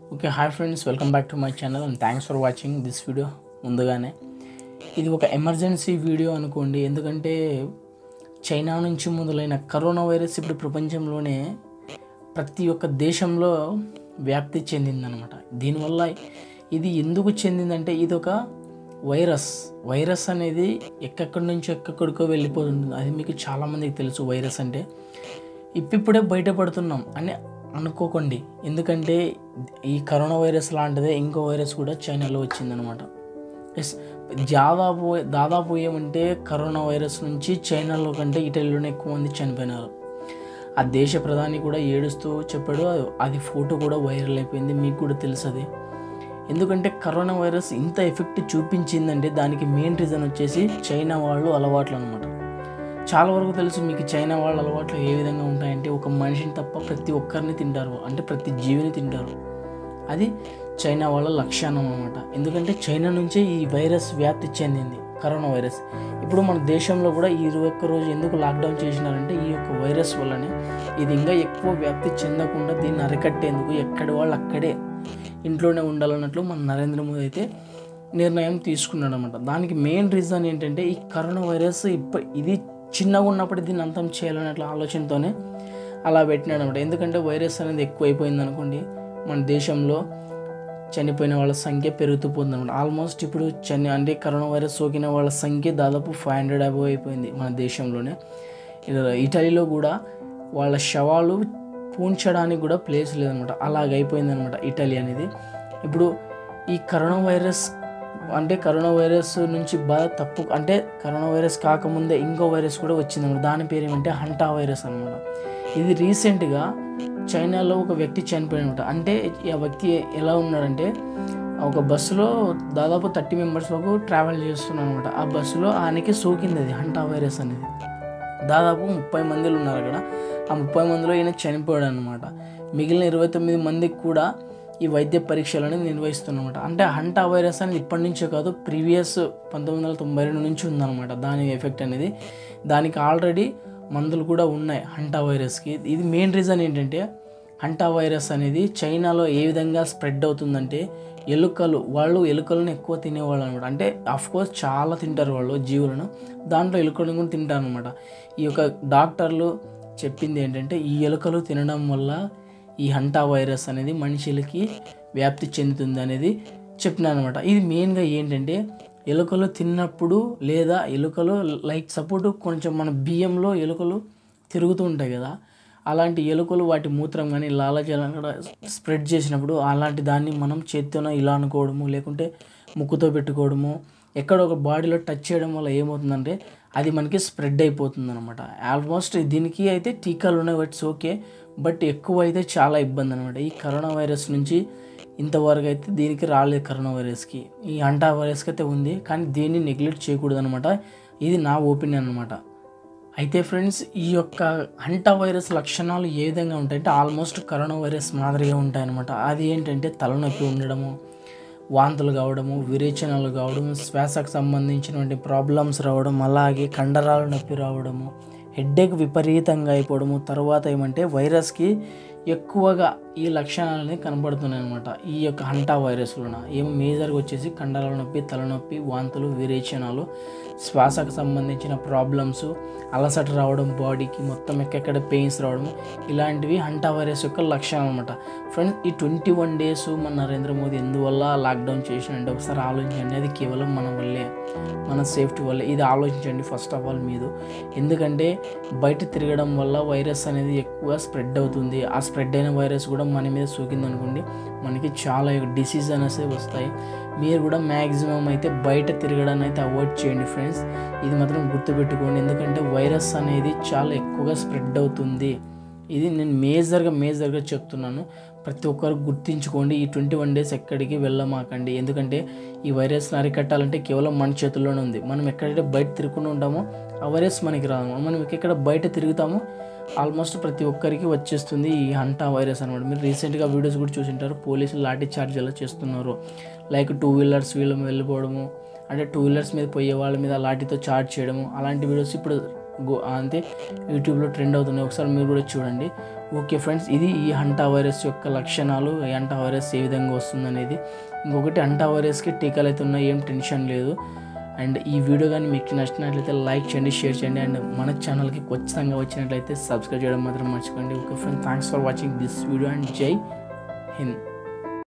Okay, hi friends, welcome back to my channel and thanks for watching this video. ముందుగానే ఇది ఒక emergency video అనుకోండి, ఎందుకంటే China నుంచి మొదలైన కరోనా వైరస్ ఇప్పుడు ప్రపంచంలోనే ప్రతి ఒక్క దేశంలో వ్యాప్తి చెందిందనమాట. దీనివల్ల ఇది ఎందుకు చెందిందంటే ఇది ఒక వైరస్ అనేది ఎక్కడి నుంచి ఎక్కడికో వెళ్ళిపోతుంది. అది మీకు చాలామందికి తెలుసు. వైరస్ అంటే ఇప్పుడే బయటపడుతున్నాం అని అనుకోకండి, ఎందుకంటే ఈ కరోనా వైరస్ లాంటిదే ఇంకో వైరస్ కూడా చైనాలో వచ్చిందనమాట. ఎస్, దాదాపు ఏమంటే కరోనా వైరస్ నుంచి చైనాలో కంటే ఇటలీలోనే ఎక్కువ మంది చనిపోయినారు. ఆ దేశ ప్రధాని కూడా ఏడుస్తూ చెప్పాడు. అది ఫోటో కూడా వైరల్ అయిపోయింది, మీకు కూడా తెలుసు అది. ఎందుకంటే కరోనా వైరస్ ఇంత ఎఫెక్ట్ చూపించిందంటే దానికి మెయిన్ రీజన్ వచ్చేసి చైనా వాళ్ళు అలవాట్లు అనమాట. చాలా వరకు తెలుసు మీకు చైనా వాళ్ళ అలవాట్లు ఏ విధంగా ఉంటాయంటే ఒక మనిషిని తప్ప ప్రతి ఒక్కరిని తింటారు, అంటే ప్రతి జీవిని తింటారు. అది చైనా వాళ్ళ లక్షణం అనమాట. ఎందుకంటే చైనా నుంచే ఈ వైరస్ వ్యాప్తి చెందింది, కరోనా వైరస్. ఇప్పుడు మన దేశంలో కూడా ఈ 21 రోజు ఎందుకు లాక్డౌన్ చేసినారంటే ఈ యొక్క వైరస్ వల్లనే. ఇది ఇంకా ఎక్కువ వ్యాప్తి చెందకుండా దీన్ని అరికట్టేందుకు ఎక్కడి వాళ్ళు అక్కడే ఇంట్లోనే ఉండాలన్నట్లు మన నరేంద్ర మోదీ అయితే నిర్ణయం తీసుకున్నాడు అనమాట. దానికి మెయిన్ రీజన్ ఏంటంటే ఈ కరోనా వైరస్ ఇది చిన్నగా ఉన్నప్పుడు దీన్ని అంతం చేయాలన్నట్లు ఆలోచనతోనే అలా పెట్టినాడు అనమాట. ఎందుకంటే వైరస్ అనేది ఎక్కువ అయిపోయింది అనుకోండి, మన దేశంలో చనిపోయిన వాళ్ళ సంఖ్య పెరుగుతూ పోతుంది అనమాట. ఆల్మోస్ట్ ఇప్పుడు అంటే కరోనా వైరస్ సోకిన వాళ్ళ సంఖ్య దాదాపు 500 అబోవ్ అయిపోయింది మన దేశంలోనే. ఇటలీలో కూడా వాళ్ళ శవాలు పూడ్చడానికి కూడా ప్లేస్ లేదనమాట, అలాగైపోయింది అనమాట ఇటలీ అనేది. ఇప్పుడు ఈ కరోనా వైరస్ నుంచి బాగా అంటే కరోనా వైరస్ కాకముందే ఇంకో వైరస్ కూడా వచ్చిందన్నమాట. దాని పేరు ఏమంటే హంటా వైరస్ అనమాట. ఇది రీసెంట్గా చైనాలో ఒక వ్యక్తి చనిపోయినమాట. అంటే ఆ వ్యక్తి ఎలా ఉన్నాడంటే ఒక బస్సులో దాదాపు 30 మెంబర్స్ వరకు ట్రావెల్ చేస్తున్నాడు అనమాట. ఆ బస్సులో ఆయనకి సోకింది అది హంటా వైరస్ అనేది. దాదాపు 30 మందిలు ఉన్నారు అక్కడ. ఆ 30 మందిలో ఈయన చనిపోయాడు అనమాట. మిగిలిన 29 మందికి కూడా ఈ వైద్య పరీక్షలు అనేది నిర్వహిస్తున్నమాట. అంటే హంటా వైరస్ అనేది ఇప్పటి నుంచే కాదు, ప్రీవియస్ 1992 నుంచి ఉందన్నమాట దాని ఎఫెక్ట్ అనేది. దానికి ఆల్రెడీ మందులు కూడా ఉన్నాయి హంటా వైరస్కి. ఇది మెయిన్ రీజన్ ఏంటంటే హంటా వైరస్ అనేది చైనాలో ఏ విధంగా స్ప్రెడ్ అవుతుందంటే ఎలుకలను ఎక్కువ తినేవాళ్ళు అనమాట. అంటే అఫ్కోర్స్ చాలా తింటారు వాళ్ళు జీవులను, దాంట్లో ఎలుకలను కూడా తింటారు అనమాట. ఈ యొక్క డాక్టర్లు చెప్పింది ఏంటంటే ఈ ఎలుకలు తినడం వల్ల ఈ హంటా వైరస్ అనేది మనుషులకి వ్యాప్తి చెందుతుంది అనేది చెప్పినా అనమాట. ఇది మెయిన్గా ఏంటంటే ఎలుకలు తిన్నప్పుడు లేదా ఎలుకలు సపోర్టు కొంచెం మన బియ్యంలో ఎలుకలు తిరుగుతూ ఉంటాయి కదా, అలాంటి ఎలుకలు వాటి మూత్రం కానీ లాలాజలం కూడా స్ప్రెడ్ చేసినప్పుడు అలాంటి దాన్ని మనం చేత్తోనో ఇలా అనుకోవడము, లేకుంటే ముక్కుతో పెట్టుకోవడము, ఎక్కడో ఒక బాడీలో టచ్ చేయడం వల్ల ఏమవుతుందంటే అది మనకి స్ప్రెడ్ అయిపోతుంది అనమాట. ఆల్మోస్ట్ దీనికి అయితే టీకాలు ఉన్నాయి, బట్స్ ఓకే, బట్ ఎక్కువ అయితే చాలా ఇబ్బంది అనమాట. ఈ కరోనా వైరస్ నుంచి ఇంతవరకు అయితే దీనికి రాలేదు, కరోనా వైరస్కి. ఈ హంటా వైరస్కి అయితే ఉంది, కానీ దీన్ని నెగ్లెక్ట్ చేయకూడదు అనమాట. ఇది నా ఒపీనియన్ అనమాట. అయితే ఫ్రెండ్స్, ఈ యొక్క హంటా వైరస్ లక్షణాలు ఏ విధంగా ఉంటాయంటే ఆల్మోస్ట్ కరోనా వైరస్ మాదిరిగా ఉంటాయన్నమాట. అది ఏంటంటే తలనొప్పి ఉండడము, వాంతులు కావడము, విరేచనాలు కావడము, శ్వాసకు సంబంధించినటువంటి ప్రాబ్లమ్స్ రావడం, అలాగే కండరాల నొప్పి రావడము, హెడ్ఏక్ విపరీతంగా అయిపోవడము. తర్వాత ఏమంటే వైరస్కి ఎక్కువగా ఈ లక్షణాలని కనబడుతున్నాయి అనమాట. ఈ యొక్క హంటా వైరస్లోన ఏమో మేజర్గా వచ్చేసి కండరాల నొప్పి, తలనొప్పి, వాంతులు, విరేచనాలు, శ్వాసకు సంబంధించిన ప్రాబ్లమ్స్, అలసట రావడం, బాడీకి మొత్తం ఎక్కడెక్కడ పెయిన్స్ రావడము, ఇలాంటివి హంటా వైరస్ యొక్క లక్షణాలు అనమాట. ఫ్రెండ్స్, ఈ 21 days మన నరేంద్ర మోదీ ఎందువల్ల లాక్డౌన్ చేసినంటే ఒకసారి ఆలోచించండి. అది కేవలం మన వల్లే, మన సేఫ్టీ వల్లే. ఇది ఆలోచించండి ఫస్ట్ ఆఫ్ ఆల్ మీరు. ఎందుకంటే బయట తిరగడం వల్ల వైరస్ అనేది ఎక్కువ స్ప్రెడ్ అవుతుంది. ఆ స్ప్రెడ్ అయిన వైరస్ కూడా మన మీద సోకింది అనుకోండి, మనకి చాలా డిసీజ్ అనేసి వస్తాయి. మీరు కూడా మ్యాక్సిమం అయితే బయట తిరగడాన్ని అయితే అవాయిడ్ చేయండి ఫ్రెండ్స్. ఇది మాత్రం గుర్తుపెట్టుకోండి, ఎందుకంటే వైరస్ అనేది చాలా ఎక్కువగా స్ప్రెడ్ అవుతుంది. ఇది నేను మేజర్గా చెప్తున్నాను, ప్రతి ఒక్కరు గుర్తించుకోండి. ఈ 21 days ఎక్కడికి వెళ్ళమాకండి, ఎందుకంటే ఈ వైరస్ని అరికట్టాలంటే కేవలం మన చేతుల్లోనే ఉంది. మనం ఎక్కడైతే బయట తిరుగుతూ ఉంటామో ఆ వైరస్ మనకి రాదు. మనం ఎక్కడ బయట తిరుగుతామో ఆల్మోస్ట్ ప్రతి ఒక్కరికి వచ్చేస్తుంది ఈ హంటా వైరస్ అనమాట. మీరు రీసెంట్గా వీడియోస్ కూడా చూసింటారు, పోలీసులు లాఠీ చార్జ్ ఎలా చేస్తున్నారు. 2 వీలర్స్ వీళ్ళ మీద వెళ్ళిపోవడము, అంటే 2 వీలర్స్ మీద పోయే వాళ్ళ మీద లాఠీతో చార్జ్ చేయడము, అలాంటి వీడియోస్ ఇప్పుడు అంతే యూట్యూబ్లో ట్రెండ్ అవుతున్నాయి. ఒకసారి మీరు కూడా చూడండి. ఓకే ఫ్రెండ్స్, ఇది ఈ హంటా వైరస్ యొక్క లక్షణాలు, ఈ హంటా వైరస్ ఏ విధంగా వస్తుందనేది. ఇంకొకటి, హంటా వైరస్కి టీకాలు అయితే ఉన్నాయి, ఏం టెన్షన్ లేదు. అండ్ ఈ వీడియో కానీ మీకు నచ్చినట్లయితే లైక్ చేయండి, షేర్ చేయండి. అండ్ మన ఛానల్కి ఖచ్చితంగా వచ్చినట్లయితే సబ్స్క్రైబ్ చేయడం మాత్రం మర్చిపోండి. Okay friends, thanks for watching this video and Jai Hind.